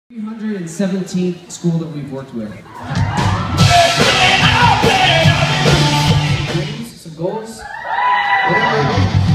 317th school that we've worked with. Some dreams, some goals, whatever.